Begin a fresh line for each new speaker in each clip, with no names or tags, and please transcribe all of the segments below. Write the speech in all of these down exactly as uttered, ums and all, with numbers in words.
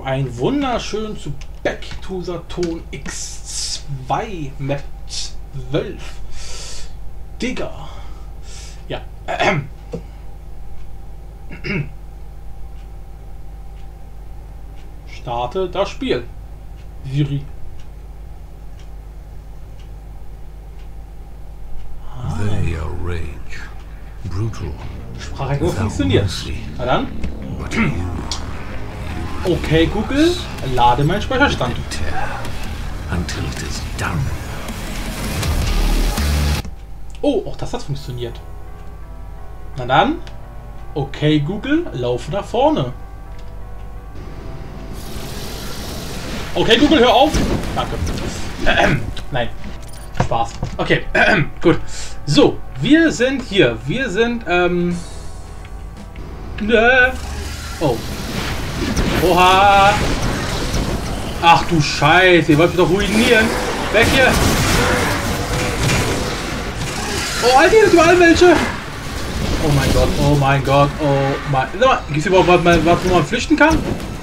ein wunderschön zu Back to Saturn X zwei Map zwölf. Digga. Ja. Ähm. Starte das Spiel. Siri. Ah.
They are rage. Brutal.
Sprache nur funktioniert. Na dann.
But you,
Okay, Google, lade meinen Speicherstand.
until it is done.
Oh, auch das hat funktioniert. Na dann. Okay, Google, laufe nach vorne. Okay, Google, hör auf. Danke. Ähm, nein. Spaß. Okay, ähm, gut. So, wir sind hier. Wir sind, ähm... Nö. Oh. Oha. Ach du Scheiße, ihr wollt mich doch ruinieren. Weg hier. Oh, Alter, hier sind überall welche. Oh mein Gott, oh mein Gott, oh mein... Gibt es überhaupt was, was, wo man flüchten kann?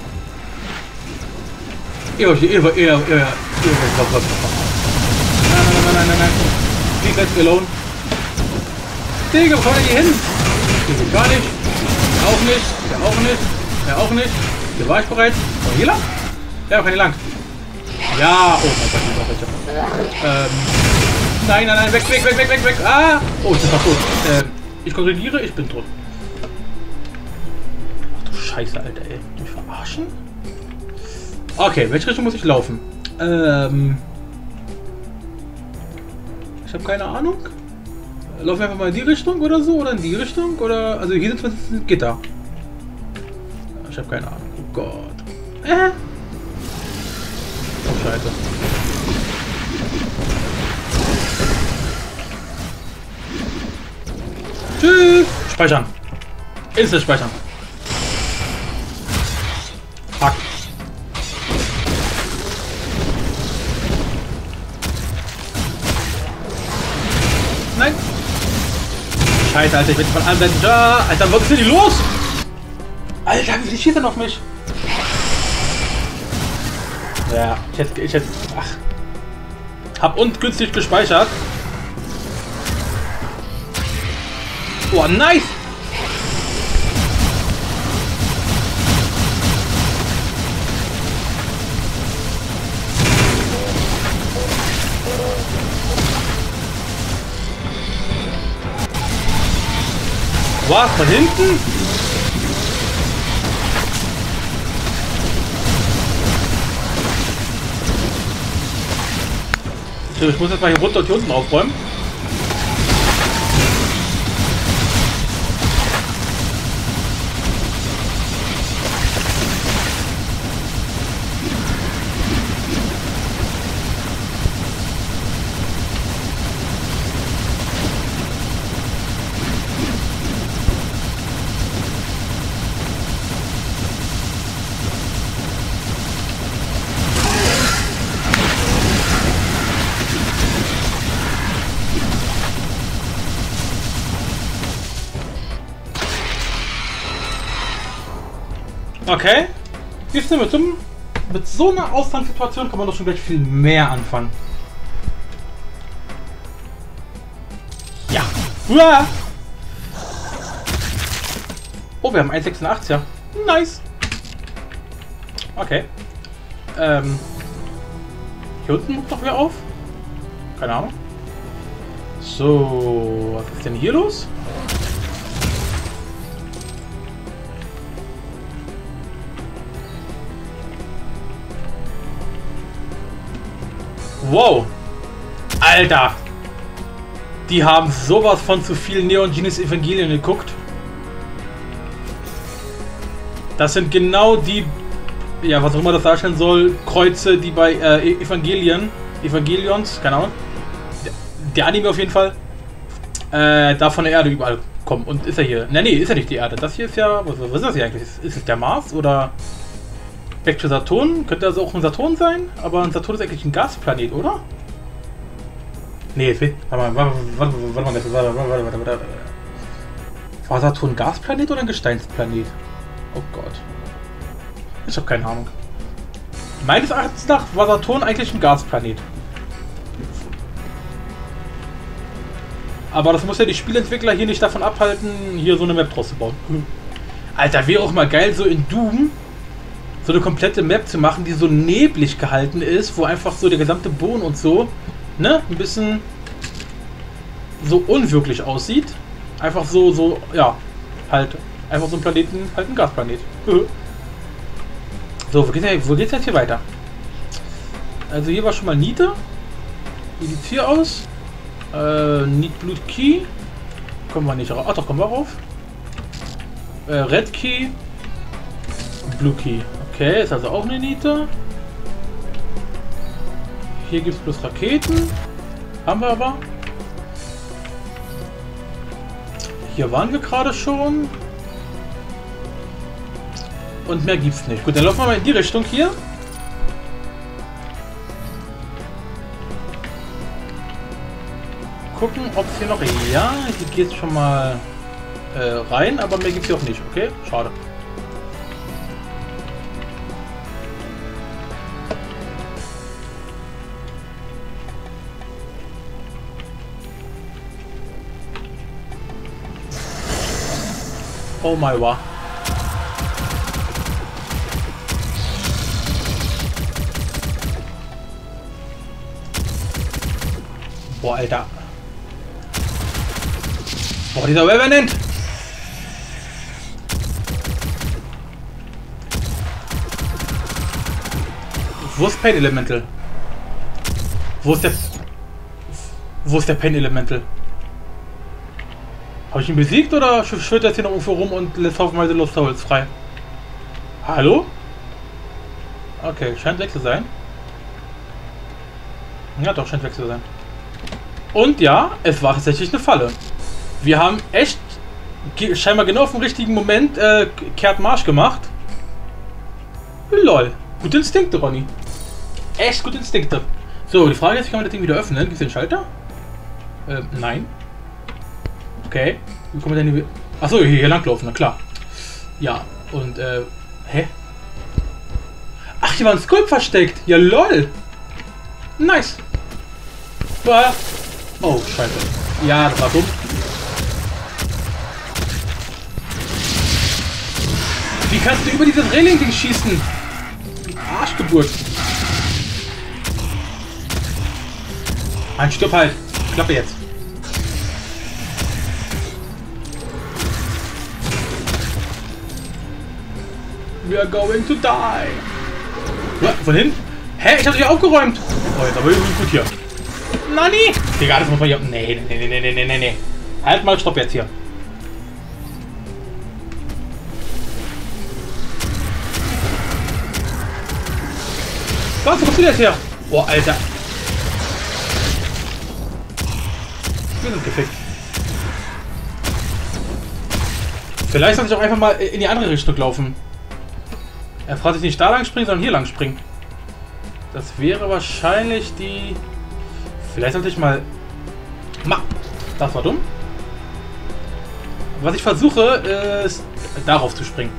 Ihr, ihr, ihr, ihr, ihr, ihr, was, was, nein, nein, nein, nein, nein, nein. Wie fest gelohnt. Digga, wo kommt ihr hier hin? Hier geht gar nicht. Hier auch nicht. Hier auch nicht. Hier auch nicht. Hier war ich bereits. Oh, hier lang? Ja, kann hier lang. Ja, oh mein Gott, hier noch welche. Ähm. Nein, nein, nein, weg, weg, weg, weg, weg, weg. Ah! Oh, ich bin fast tot. Ähm, ich kontrolliere, ich bin tot. Ach du Scheiße, Alter, ey. Mich verarschen? Okay, welche Richtung muss ich laufen? Ähm. Ich habe keine Ahnung. Laufen wir einfach mal in die Richtung oder so? Oder in die Richtung? Oder. Also hier sind zumindest Gitter. Ich habe keine Ahnung. Oh Gott. Äh. Oh Scheiße. Tschüss. Speichern. Instant speichern. Fuck. Nein. Scheiße, Alter, ich bin von allen Seiten da. Alter, was ist denn hier los? Alter, wie viel schießt denn auf mich? Ja, ich hätte, ich hätte, ach. Hab ungünstig gespeichert. Oh, nice! Was? Von hinten? Ich muss jetzt mal hier runter und hier unten aufräumen. Okay. Siehst du, mit so, mit so einer Ausgangssituation kann man doch schon gleich viel mehr anfangen. Ja. Uah. Oh, wir haben eins Komma sechsundachtzig. Nice. Okay. Ähm. Hier unten macht doch wer auf? Keine Ahnung. So, was ist denn hier los? Wow! Alter! Die haben sowas von zu viel Neon Genesis Evangelion geguckt. Das sind genau die, ja, was auch immer das darstellen soll, Kreuze, die bei äh, Evangelien, Evangelions, keine Ahnung, der, der Anime auf jeden Fall, äh, da von der Erde überall kommen. Und ist er hier? Ne, nee, ist ja nicht die Erde. Das hier ist ja, was, was ist das hier eigentlich? Ist, ist es der Mars oder Back to Saturn? Könnte also auch ein Saturn sein? Aber ein Saturn ist eigentlich ein Gasplanet, oder? Nee, warte mal, warte mal, warte mal, warte mal, warte mal, warte mal. War Saturn ein Gasplanet oder ein Gesteinsplanet? Oh Gott. Ich habe keine Ahnung. Meines Erachtens nach war Saturn eigentlich ein Gasplanet. Aber das muss ja die Spielentwickler hier nicht davon abhalten, hier so eine Map draus zu bauen. Alter, wäre auch mal geil, so in Doom so eine komplette Map zu machen, die so neblig gehalten ist, wo einfach so der gesamte Boden und so, ne, ein bisschen so unwirklich aussieht. Einfach so, so, ja, halt, einfach so ein Planeten, halt ein Gasplanet. So, wo geht's, denn, wo geht's jetzt hier weiter? Also hier war schon mal Nita. Wie sieht's hier aus? Äh, Need Blood Key. Kommen wir nicht rauf. Ach doch, kommen wir rauf. Äh, Red Key. Blue Key. Okay, ist also auch eine Nita. Hier gibt es bloß Raketen. Haben wir aber. Hier waren wir gerade schon. Und mehr gibt's nicht. Gut, dann laufen wir mal in die Richtung hier. Gucken, ob es hier noch... Ja, hier geht schon mal äh, rein, aber mehr gibt es hier auch nicht. Okay, schade. Oh my god. Boah, Alter. Boah, dieser Revenant. Wo ist Pain Elemental? Wo ist der... Wo ist der Pain Elemental? Habe ich ihn besiegt oder schwirrt er jetzt hier noch irgendwo rum und lässt haufenweise Lost Souls frei? Hallo? Okay, scheint weg zu sein. Ja doch, scheint weg zu sein. Und ja, es war tatsächlich eine Falle. Wir haben echt scheinbar genau auf dem richtigen Moment äh, kehrt Marsch gemacht. Lol. Gute Instinkte, Ronny. Echt gute Instinkte. So, die Frage ist, wie kann man das Ding wieder öffnen? Gibt es den Schalter? Äh, nein. Okay. Wie kommen wir denn hier... Achso, hier, hier langlaufen, na klar. Ja, und äh... Hä? Ach, hier war ein Skulp versteckt. Ja, lol. Nice. Bah. Oh, scheiße. Ja, das war dumm. Wie kannst du über dieses Reling-Ding schießen? Arschgeburt. Ein Stirb halt. Klappe jetzt. We are going to die. Ja, von hinten? Hä? Ich hab dich aufgeräumt. Oh, jetzt aber irgendwie gut hier. Nani! Digga, das muss man hier... Nee, nee, nee, nee, nee, nee, nee. Halt mal, stopp jetzt hier. Was? Wo kommst du jetzt her? Boah, Alter. Wir sind gefickt. Vielleicht sollte ich auch einfach mal in die andere Richtung laufen. Er fragt sich nicht da lang springen, sondern hier lang springen. Das wäre wahrscheinlich die... Vielleicht sollte ich mal... Ma! Das war dumm. Was ich versuche, ist darauf zu springen.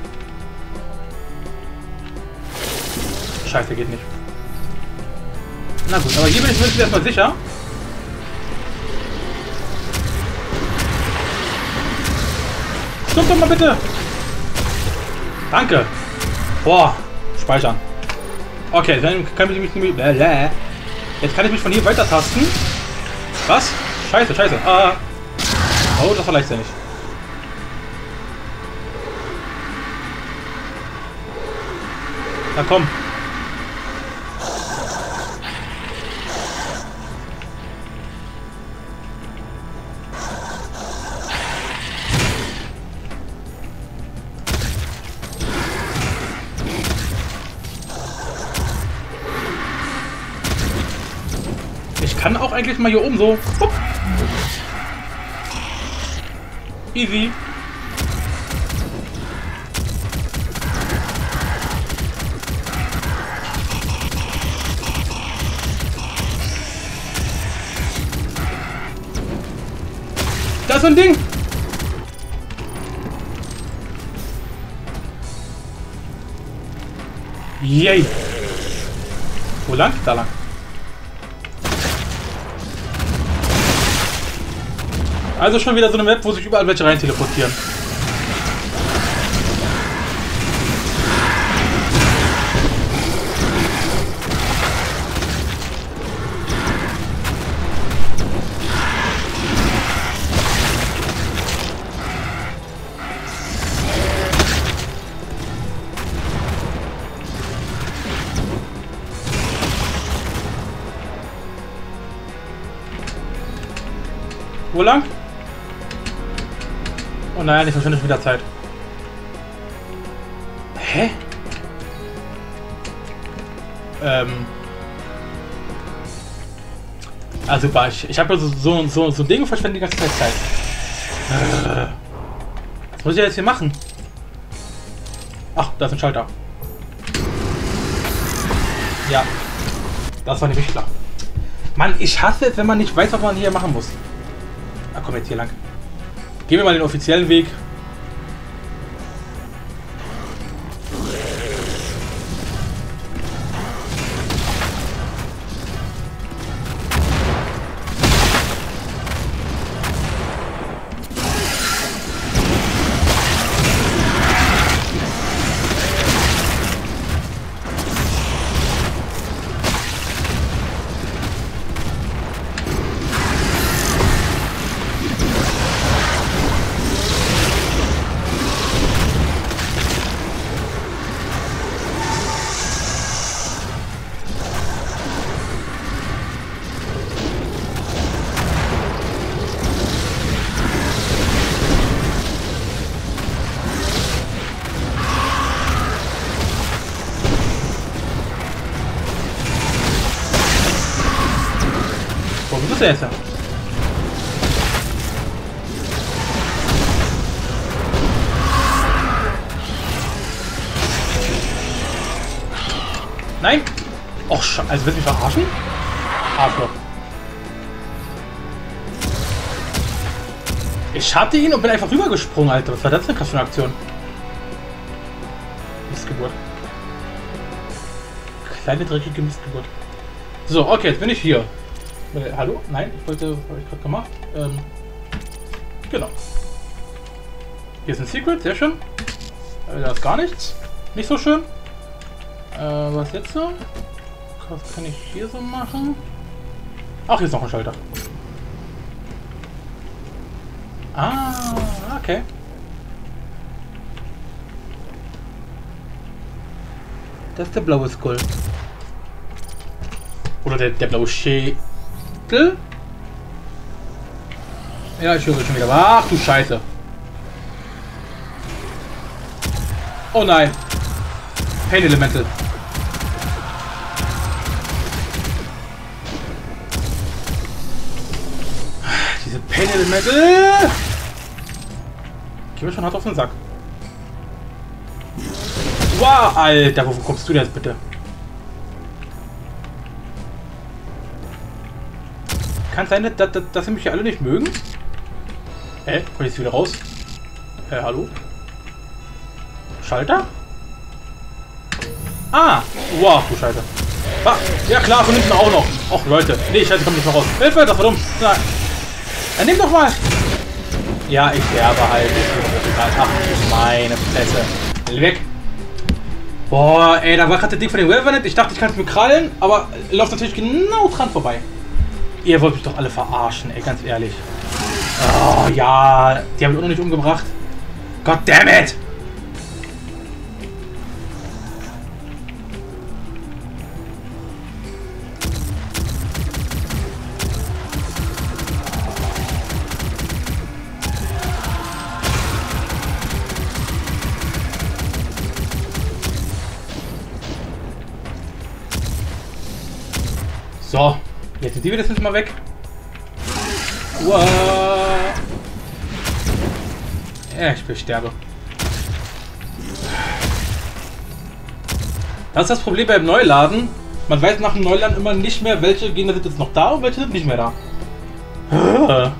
Scheiße, geht nicht. Na gut, aber hier bin ich zumindest erstmal sicher. Stopp doch mal bitte! Danke! Boah, speichern. Okay, dann kann ich mich nämlich... Jetzt kann ich mich von hier weiter tasten. Was? Scheiße, scheiße. Ah. Oh, das war leichtsinnig. Na komm. Ich kann auch eigentlich mal hier oben so. Hopp. Easy. Da ist so ein Ding. Yay. Wo lang? Da lang. Also schon wieder so eine Map, wo sich überall welche rein teleportieren. Wo lang? Oh nein, ich verschwende schon wieder Zeit. Hä? Ähm. Ah, super. Ich, ich habe so, so, so, so ein Ding und verschwende die ganze Zeit Zeit. Äh. Was muss ich jetzt hier machen? Ach, da ist ein Schalter. Ja. Das war nämlich klar. Mann, ich hasse es, wenn man nicht weiß, was man hier machen muss. Ah, komm jetzt hier lang. Gehen wir mal den offiziellen Weg. Wo ist der jetzt? Nein! Och, Scheiße, also willst du mich verarschen? Arschloch. Ich hatte ihn und bin einfach rübergesprungen, Alter. Was war das denn krass für eine Aktion? Missgeburt. Kleine dreckige Missgeburt. So, okay, jetzt bin ich hier. Äh, hallo? Nein, ich wollte, was habe ich gerade gemacht? Ähm, genau. Hier ist ein Secret, sehr schön. Äh, da ist gar nichts. Nicht so schön. Äh, was jetzt so? Was kann ich hier so machen? Ach, hier ist noch ein Schalter. Ah, okay. Das ist der blaue Skull. Oder der, der blaue Schädel. Ja, ich höre schon wieder. Ach du Scheiße. Oh nein. Pain Elemental. Diese Pain Elemental. Geh mir schon hart auf den Sack. Wow, Alter, wovon kommst du denn jetzt bitte? Kann sein, dass, dass, dass sie mich hier alle nicht mögen? Hä? Äh, komm ich jetzt wieder raus? Äh, hallo? Schalter? Ah! Wow, du Scheiße. Ah, ja klar, von hinten auch noch. Och, Leute. Nee, Scheiße, komm nicht mehr raus. Hilfe, das war dumm. Nein. Dann nimm doch mal. Ja, ich sterbe halt. Ach, meine Fresse. Weg. Boah, ey, da war gerade das Ding von den Revenant. Ich dachte, ich kann es mir krallen, aber läuft natürlich genau dran vorbei. Ihr wollt mich doch alle verarschen, ey, ganz ehrlich. Oh, ja, die haben mich auch noch nicht umgebracht. God damn it! So, jetzt sind die wieder mal weg. Wow. Ja, ich sterbe. Das ist das Problem beim Neuladen. Man weiß nach dem Neuladen immer nicht mehr, welche Gegner sind jetzt noch da und welche sind nicht mehr da.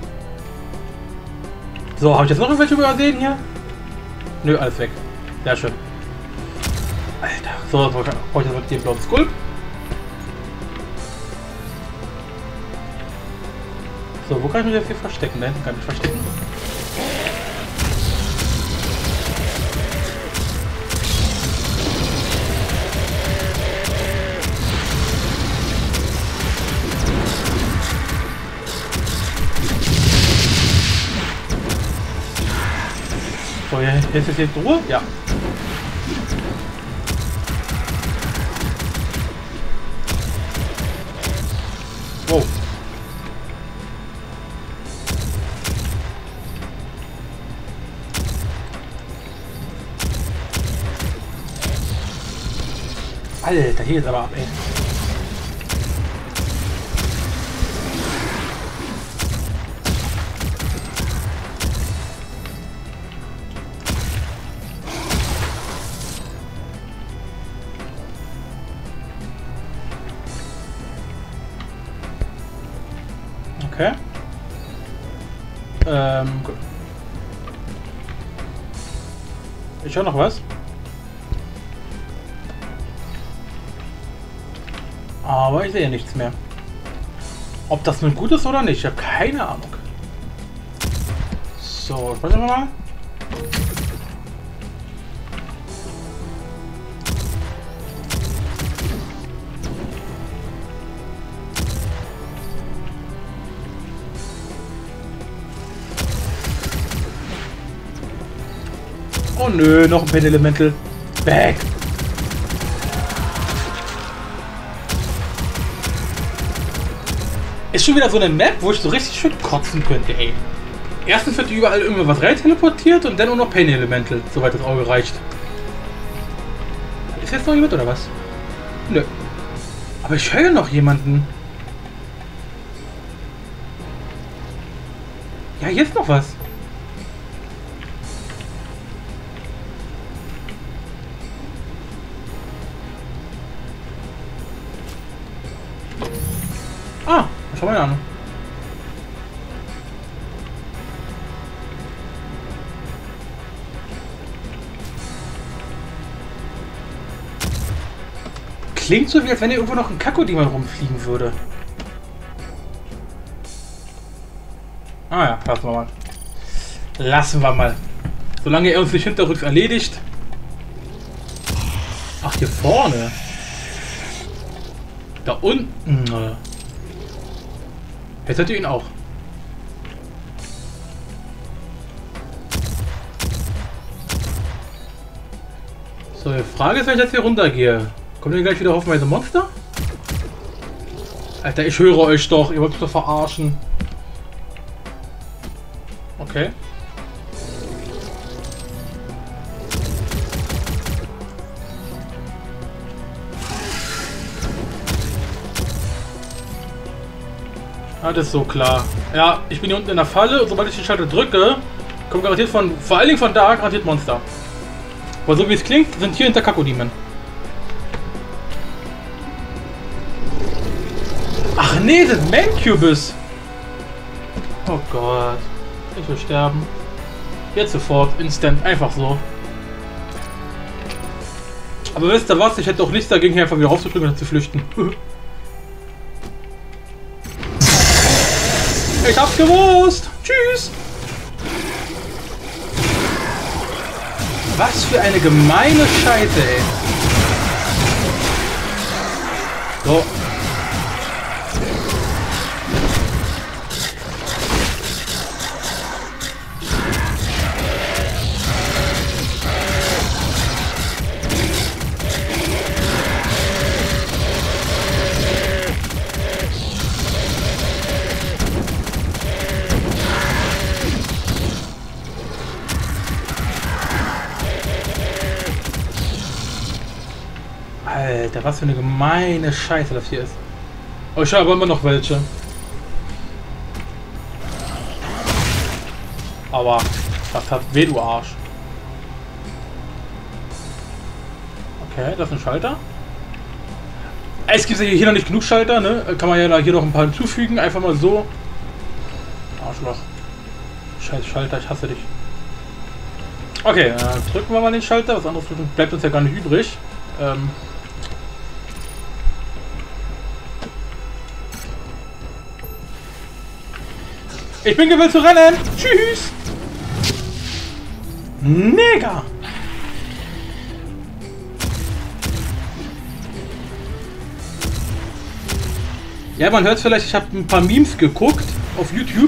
So, habe ich jetzt noch irgendwelche übersehen hier? Nö, alles weg. Sehr schön. Alter, so, brauche ich jetzt mit dem blauen Skull. So, wo kann ich mich jetzt hier verstecken? Da hinten kann ich mich verstecken. So, hier ist es jetzt Ruhe? Ja. Wow. Alter, hier ist aber ab, ey. Okay. Ähm, gut. Ich höre noch was. Aber ich sehe nichts mehr. Ob das nun gut ist oder nicht, ich habe keine Ahnung. So, sprechen wir mal. Oh nö, noch ein Pen Elemental. Weg! Ist schon wieder so eine Map, wo ich so richtig schön kotzen könnte, ey. Erstens wird überall irgendwas rein teleportiert und dann nur noch Pain Elemental, soweit das Auge reicht. Ist jetzt noch jemand oder was? Nö. Aber ich höre noch jemanden. Ja, jetzt noch was. Ah, schau mal an. Klingt so, wie als wenn hier irgendwo noch ein Kakodemon rumfliegen würde. Ah ja, lassen wir mal. Lassen wir mal. Solange er uns nicht hinterrücks erledigt. Ach, hier vorne. Da unten. Jetzt hat ihr ihn auch. So, die Frage ist, wenn ich jetzt hier runtergehe. Kommt ihr gleich wieder hoffenweise Monster? Alter, ich höre euch doch. Ihr wollt mich doch verarschen. Okay. Ah, das ist so klar. Ja, ich bin hier unten in der Falle und sobald ich den Schalter drücke, kommt garantiert von, vor allen Dingen von da, garantiert Monster. Aber so wie es klingt, sind hier hinter Kakodemon. Ach nee, das ist Mancubus. Oh Gott. Ich will sterben. Jetzt sofort, instant, einfach so. Aber wisst ihr was? Ich hätte auch nichts dagegen, hier einfach wieder rauszuspringen und zu flüchten. Ich hab's gewusst! Tschüss! Was für eine gemeine Scheiße, ey! So. Alter, was für eine gemeine Scheiße das hier ist. Oh, ich habe aber immer noch welche. Aber das hat weh, du Arsch. Okay, das ist ein Schalter. Es gibt ja hier noch nicht genug Schalter, ne? Kann man ja hier noch ein paar hinzufügen. Einfach mal so. Arschloch. Scheiß Schalter, ich hasse dich. Okay, äh, drücken wir mal den Schalter. Was anderes bleibt uns ja gar nicht übrig. Ähm. Ich bin gewillt zu rennen. Tschüss. Mega. Ja, man hört vielleicht, ich habe ein paar Memes geguckt auf YouTube.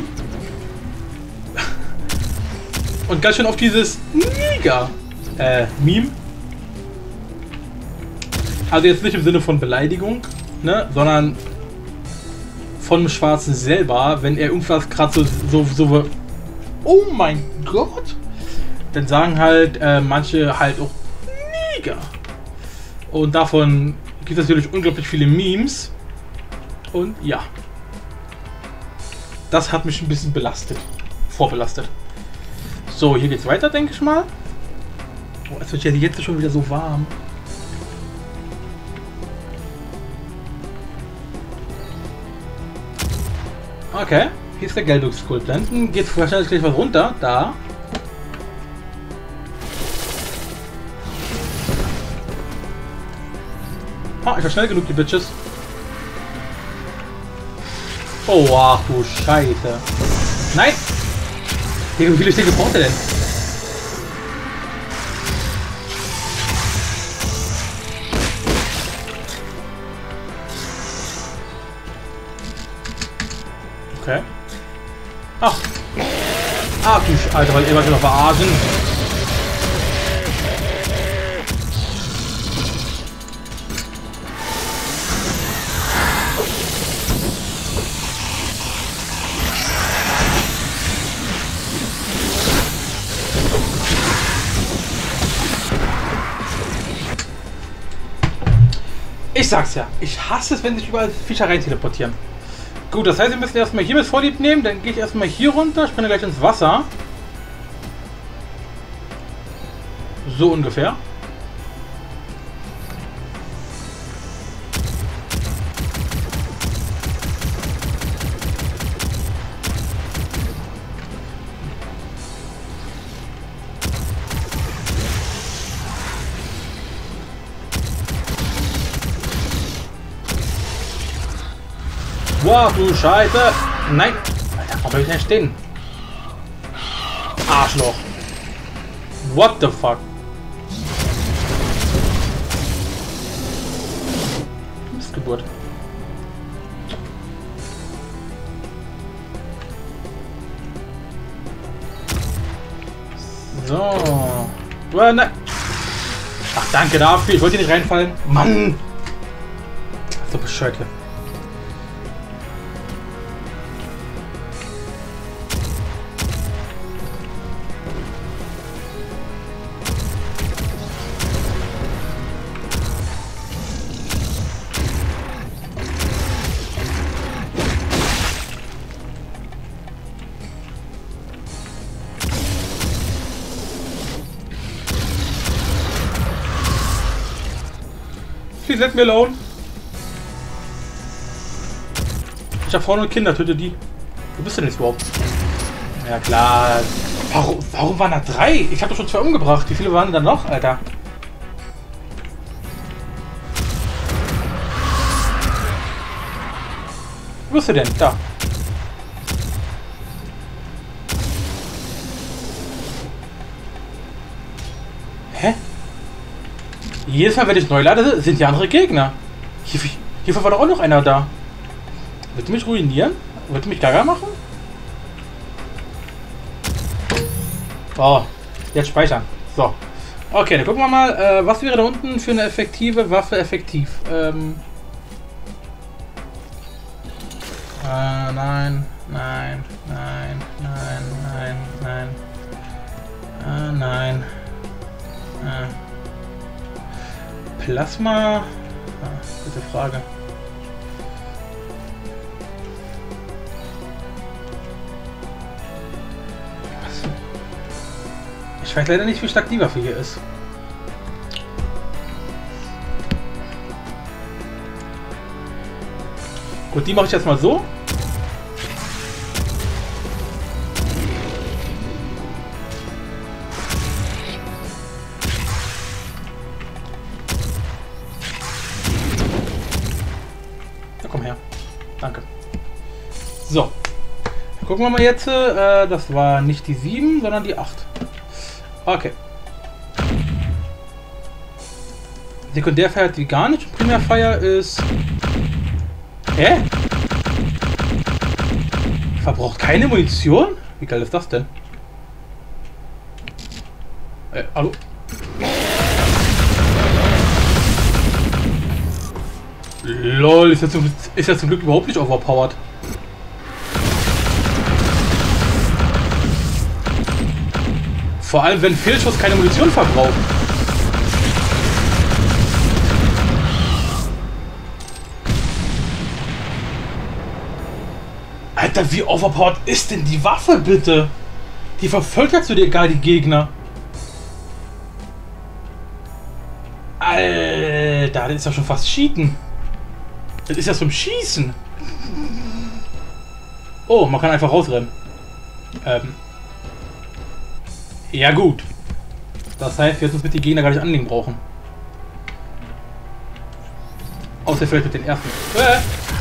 Und ganz schön auf dieses Mega äh, Meme. Also jetzt nicht im Sinne von Beleidigung, ne, sondern von dem Schwarzen selber, wenn er irgendwas gerade so, so, so, oh mein Gott, dann sagen halt äh, manche halt auch Mega. Und davon gibt es natürlich unglaublich viele Memes. Und ja, das hat mich ein bisschen belastet, vorbelastet. So, hier geht's weiter, denke ich mal. Oh, es wird ja jetzt schon wieder so warm. Okay, hier ist der Gelduxkult. Da hinten geht wahrscheinlich gleich was runter. Da. Ah, ich war schnell genug, die Bitches. Oh, ach du Scheiße. Nein! Wie viele Stücke braucht er denn? Okay. Ach. Ach du Sch... Alter, weil ihr wollt noch verarschen. Ich sag's ja, ich hasse es, wenn sich überall Viecher rein teleportieren. Gut, das heißt, wir müssen erstmal hier mit Vorlieb nehmen, dann gehe ich erstmal hier runter, springe gleich ins Wasser. So ungefähr. Wow, du Scheiße! Nein! Alter, warum bleib ich denn stehen? Arschloch! What the fuck? Missgeburt. So. Oh, nein. Ach, danke dafür. Ich wollte hier nicht reinfallen. Mann! So bescheuert hier. Please let me alone. Ich hab Frauen und Kinder, töte die. Wo bist du denn jetzt überhaupt? Ja klar. Warum, warum waren da drei? Ich hab doch schon zwei umgebracht. Wie viele waren da noch, Alter? Wo bist du denn? Da. Hä? Jedes Mal, wenn ich neu lade, sind die andere Gegner. Hier, hiervor war doch auch noch einer da. Willst du mich ruinieren? Willst du mich gaga machen? Oh, jetzt speichern. So. Okay, dann gucken wir mal, äh, was wäre da unten für eine effektive Waffe effektiv? Ähm. Äh, nein, nein, nein, nein, nein, nein. Äh, nein. Äh. Plasma? Ah, gute Frage. Was? Ich weiß leider nicht, wie stark die Waffe hier ist. Gut, die mache ich jetzt mal so. Komm her. Danke. So. Gucken wir mal jetzt. Äh, das war nicht die sieben, sondern die acht. Okay. Sekundärfeier hat die gar nicht. Primärfeier ist... Hä? Verbraucht keine Munition? Wie geil ist das denn? Äh, hallo? Lol, ist ja zum, ist ja zum Glück überhaupt nicht overpowered. Vor allem, wenn Fehlschuss keine Munition verbraucht. Alter, wie overpowered ist denn die Waffe, bitte? Die verfolgt zu dir gar die Gegner. Alter, das ist ja schon fast Cheaten. Das ist ja zum Schießen. Oh, man kann einfach rausrennen. Ähm. Ja gut. Das heißt, jetzt müssen wir die Gegner gar nicht anlegen brauchen. Außer vielleicht mit den ersten. Äh.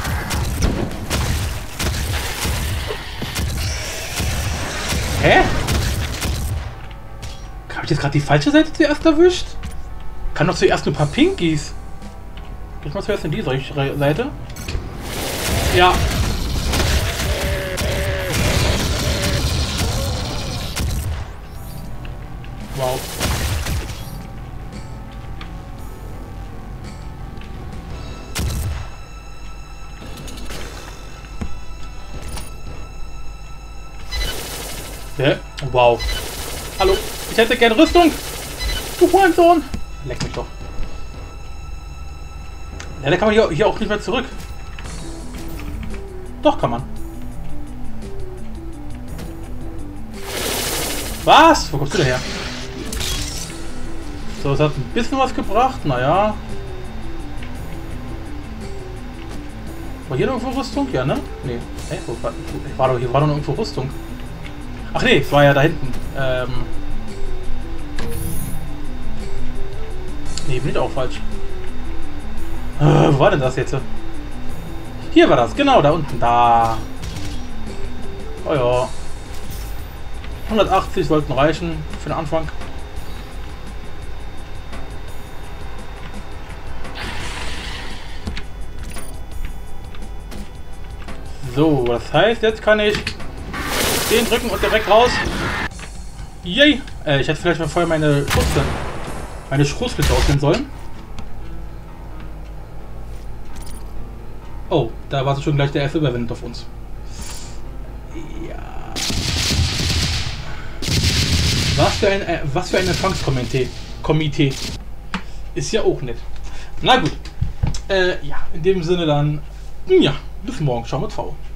Hä? Habe ich jetzt gerade die falsche Seite zuerst erwischt? Kann doch zuerst nur ein paar Pinkies. Geh ich mal zuerst in die Seite. Ja. Wow. Hä? Wow. Hallo, ich hätte gerne Rüstung. Du Hurensohn. Leck mich doch. Ja, da kann man hier, hier auch nicht mehr zurück. Doch, kann man. Was? Wo kommst du daher? So, es hat ein bisschen was gebracht. Naja. War hier noch irgendwo Rüstung? Ja, ne? Nee. Hey, wo war, war doch, hier war doch noch irgendwo Rüstung. Ach nee, es war ja da hinten. Ähm. Nee, bin ich auch falsch. Äh, wo war denn das jetzt? Hier war das, genau, da unten. Da. Oh ja. hundertachtzig sollten reichen für den Anfang. So, das heißt, jetzt kann ich den drücken und direkt raus. Yay! Äh, ich hätte vielleicht mal vorher meine Schutze, meine Schroßflinte ausnehmen sollen. Oh, da war schon gleich der erste Überwind auf uns. Ja. Was für ein, äh, was für ein Empfangskomitee. Komitee. Ist ja auch nett. Na gut. Äh, ja, in dem Sinne dann, ja, bis morgen. Ciao mit V.